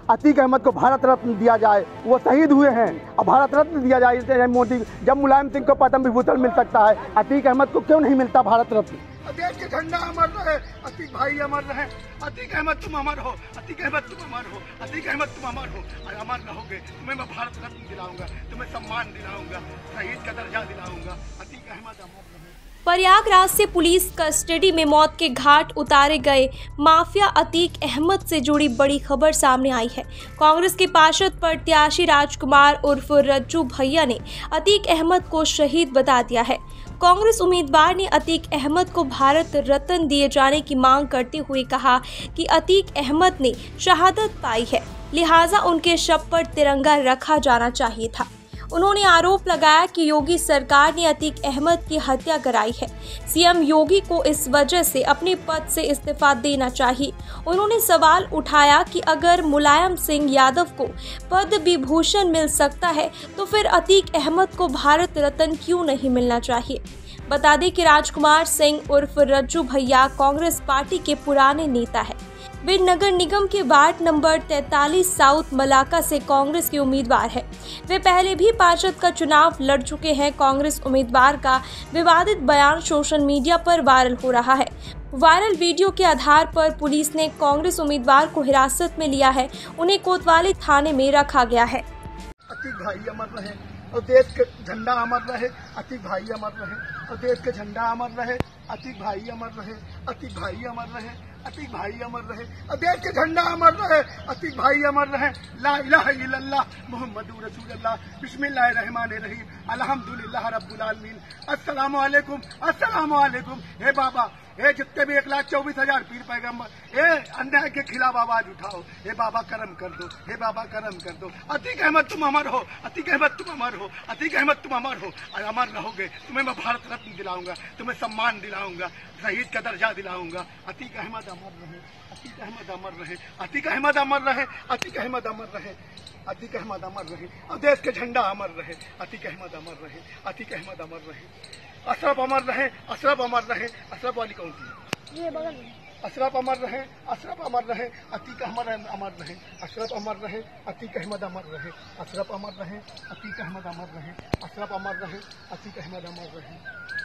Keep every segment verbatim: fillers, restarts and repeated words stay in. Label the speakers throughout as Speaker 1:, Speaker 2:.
Speaker 1: अतीक अहमद को भारत रत्न दिया जाए, वो शहीद हुए हैं और भारत रत्न दिया जाए। मोदी जब मुलायम सिंह को पद्म विभूषण मिल सकता है, अतीक अहमद को क्यों नहीं मिलता भारत रत्न?
Speaker 2: देश के झंडा अमर रहे, अतीक भाई अमर रहे। अतीक अहमद तुम अमर हो, अतीक अहमद तुम अमर हो, अतीक अहमद तुम अमर हो, अमर रहोगे। तुम्हें मैं भारत रत्न दिलाऊंगा, तुम्हें सम्मान दिलाऊंगा, शहीद का दर्जा दिलाऊंगा। अतीक अहमद अमर रहे।
Speaker 3: प्रयागराज से पुलिस कस्टडी में मौत के घाट उतारे गए माफिया अतीक अहमद से जुड़ी बड़ी खबर सामने आई है। कांग्रेस के पार्षद प्रत्याशी राजकुमार उर्फ रज्जू भैया ने अतीक अहमद को शहीद बता दिया है। कांग्रेस उम्मीदवार ने अतीक अहमद को भारत रत्न दिए जाने की मांग करते हुए कहा कि अतीक अहमद ने शहादत पाई है, लिहाजा उनके शव पर तिरंगा रखा जाना चाहिए था। उन्होंने आरोप लगाया कि योगी सरकार ने अतीक अहमद की हत्या कराई है। सीएम योगी को इस वजह से अपने पद से इस्तीफा देना चाहिए। उन्होंने सवाल उठाया कि अगर मुलायम सिंह यादव को पद्म विभूषण मिल सकता है तो फिर अतीक अहमद को भारत रत्न क्यों नहीं मिलना चाहिए। बता दें कि राजकुमार सिंह उर्फ रज्जू भैया कांग्रेस पार्टी के पुराने नेता है। वे नगर निगम के वार्ड नंबर तैंतालीस साउथ मलाका से कांग्रेस के उम्मीदवार हैं। वे पहले भी पार्षद का चुनाव लड़ चुके हैं। कांग्रेस उम्मीदवार का विवादित बयान सोशल मीडिया पर वायरल हो रहा है। वायरल वीडियो के आधार पर पुलिस ने कांग्रेस उम्मीदवार को हिरासत में लिया है। उन्हें कोतवाली थाने में रखा गया है।
Speaker 2: अतीक भाई अमर रहे और देश के झंडा अमर रहे। अतीक भाई अमर रहे और देश के झंडा अमर रहे। अतीक भाई अमर रहे, अतीक भाई अमर रहे, अतीक भाई अमर रहे और देश के झंडा अमर रहे। अतीक भाई अमर रहे। ला इलाहा इल्लल्लाह मुहम्मदुर रसूलुल्लाह बिस्मिल्लाहिर रहमानिर रहीम अल्हम्दुलिल्लाह रब्बिल आलमीन अस्सलामु अलैकुम अस्सलामु अलैकुम। हे बाबा, हे जितने भी एक लाख चौबीस हजार पीर पैगम्बर, हे अन्याय के खिलाफ आवाज उठाओ। हे बाबा करम कर दो, हे बाबा करम कर दो। अतीक अहमद तुम अमर हो, अतीक अहमद तुम अमर हो, अतीक अहमद तुम अमर हो, अमर रहोगे। तुम्हें मैं भारत रत्न दिलाऊंगा, तुम्हें सम्मान दिलाऊंगा, शहीद का दर्जा दिलाऊंगा। अतीक अहमद अमर रहे, अतीक अहमद अमर रहे, अतीक अहमद अमर रहे, अतीक अहमद अमर रहे, अतीक अहमद अमर रहे और देश के झंडा अमर रहे। अतीक अहमद अमर रहे, अतीक अहमद अमर रहे। अशरफ अमर रहे, अशरफ अमर रहे। अशरफ वाली कौन थी? ये बगल में। अशरफ अमर रहे, अशरफ अमर रहे, अतीक अहमद अमर रहे। अशरफ अमर रहे, अतीक अहमद अमर रहे। अशरफ अमर रहे, अतीक अहमद अमर रहे। अशरफ अमर रहे, अतीक अहमद अमर रहे।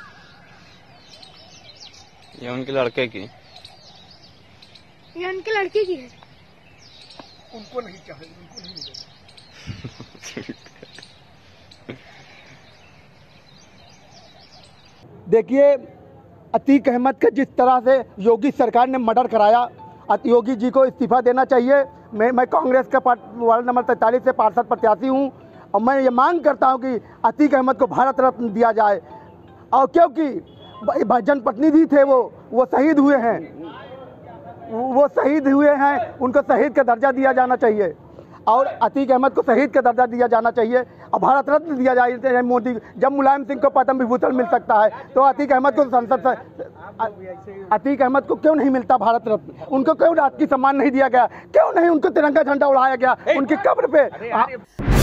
Speaker 4: ये उनके लड़के की,
Speaker 5: ये उनके लड़के की है।
Speaker 2: उनको नहीं चाहिए, उनको नहीं मिलेगा।
Speaker 1: देखिए, अतीक अहमद का जिस तरह से योगी सरकार ने मर्डर कराया, योगी जी को इस्तीफा देना चाहिए। मैं मैं कांग्रेस का वार्ड नंबर तैंतालीस से पार्षद प्रत्याशी हूं और मैं ये मांग करता हूं कि अतीक अहमद को भारत रत्न दिया जाए। और क्योंकि जनप्रतिनिधि थे, वो वो शहीद हुए हैं, वो शहीद हुए हैं, उनको शहीद का दर्जा दिया जाना चाहिए और अतीक अहमद को शहीद का दर्जा दिया जाना चाहिए और भारत रत्न दिया जाए। मोदी जब मुलायम सिंह को पद्म विभूषण मिल सकता है तो अतीक अहमद को संसद से अतीक अहमद को क्यों नहीं मिलता भारत रत्न? उनको क्यों राजकीय सम्मान नहीं दिया गया? क्यों नहीं उनको तिरंगा झंडा उड़ाया गया उनकी कब्र पे?